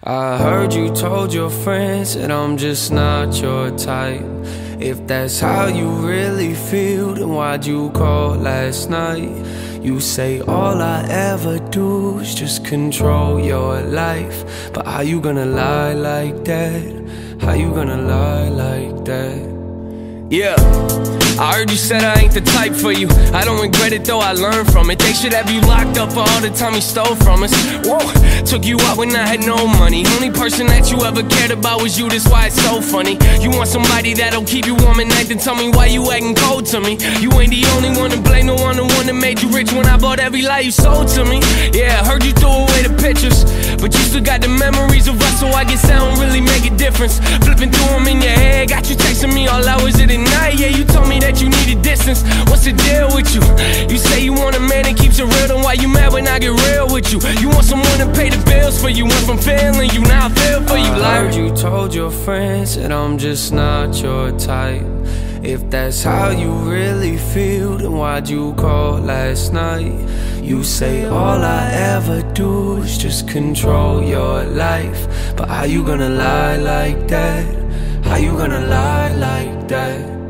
I heard you told your friends that I'm just not your type. If that's how you really feel, then why'd you call last night? You say all I ever do is just control your life. But how you gonna lie like that? How you gonna lie like that? Yeah, I heard you said I ain't the type for you. I don't regret it though, I learned from it. They should have you locked up for all the time you stole from us. Whoa, took you out when I had no money. Only person that you ever cared about was you, that's why it's so funny. You want somebody that'll keep you warm at night, then tell me why you acting cold to me. You ain't the only one to blame, the one that made you rich when I bought every lie you sold to me. Yeah, heard you threw away the pictures, but you still got the memories of us, so I guess that don't really make a difference. Flipping through them in your head, got you texting me all hours of the night. Yeah, you told me that you needed distance. What's the deal with you? You say you want a man that keeps it real, then why you mad when I get real with you? You want someone to pay the bills for you. Went from failing you, now I feel for you. I heard you told your friends that I'm just not your type. If that's how you really feel, then why'd you call last night? You say all I ever do is just control your life. But how you gonna lie like that? How you gonna lie like that?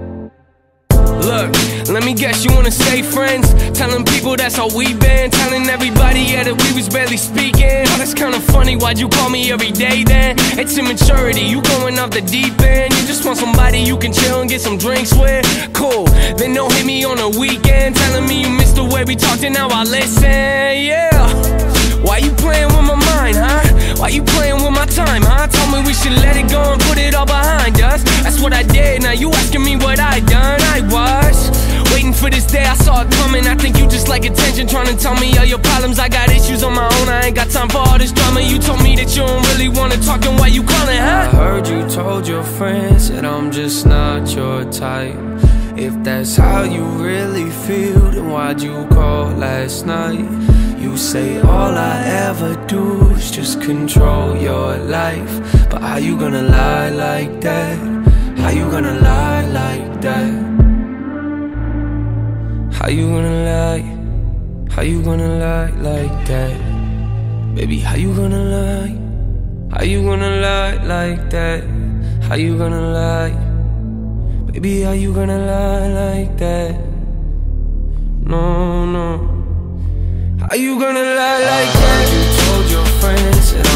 Look, let me guess, you wanna stay friends? Telling people that's how we been. Telling everybody, yeah, that we was barely speaking. Oh, that's kinda funny, why'd you call me every day then? It's immaturity, you going off the deep end. You just want somebody you can chill and get some drinks with. Cool, then don't hit me on the weekend. Telling me you missed the way we talked and now I listen, yeah. Why you playing with my mind, huh? Why you playing with my time, huh? Told me we should let it go and put it all behind us. That's what I did, now you asking me what I done. I was waiting for this day, I saw it coming. I think you just like attention, trying to tell me all your problems. I got issues on my own, I ain't got time for all this drama. You told me that you don't really wanna talk, and why you calling, huh? I heard you told your friends that I'm just not your type. If that's how you really feel, then why'd you call last night? You say all I ever do is just control your life. But how you gonna lie like that? How you gonna lie like that? How you gonna lie? How you gonna lie like that? Baby, how you gonna lie? How you gonna lie like that? How you gonna lie? Baby, how you gonna lie like that? No, no. How you gonna lie like that? You told your friends that